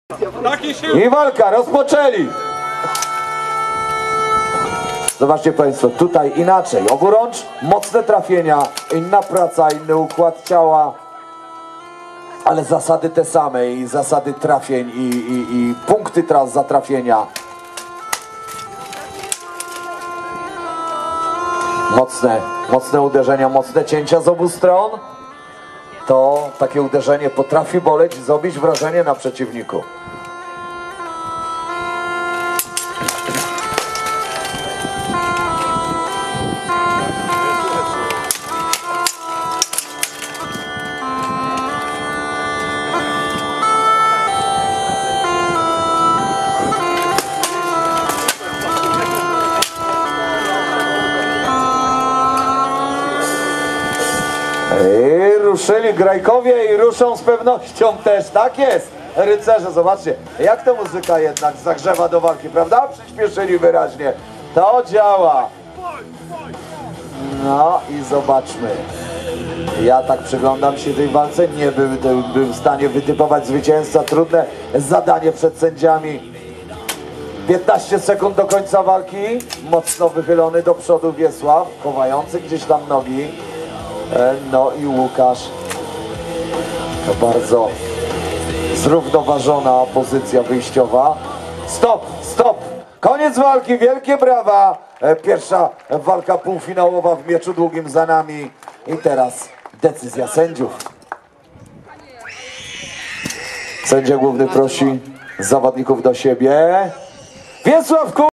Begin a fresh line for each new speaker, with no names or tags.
I walka, rozpoczęli. Zobaczcie Państwo, tutaj inaczej. Oburącz, mocne trafienia, inna praca, inny układ ciała. Ale zasady te same i zasady trafień i punkty za trafienia. Mocne uderzenia, mocne cięcia z obu stron. To takie uderzenie potrafi boleć, zrobić wrażenie na przeciwniku. I ruszyli Grajkowie i ruszą z pewnością też, tak jest, rycerze, zobaczcie, jak ta muzyka jednak zagrzewa do walki, prawda? Przyspieszyli wyraźnie, to działa. No i zobaczmy, ja tak przyglądam się tej walce, nie byłem w stanie wytypować zwycięzca, trudne zadanie przed sędziami. 15 sekund do końca walki, mocno wychylony do przodu Wiesław, chowający gdzieś tam nogi. No i Łukasz, to bardzo zrównoważona pozycja wyjściowa. Stop, stop, koniec walki, wielkie brawa. Pierwsza walka półfinałowa w mieczu długim za nami i teraz decyzja sędziów. Sędzia główny prosi zawodników do siebie. Wiesław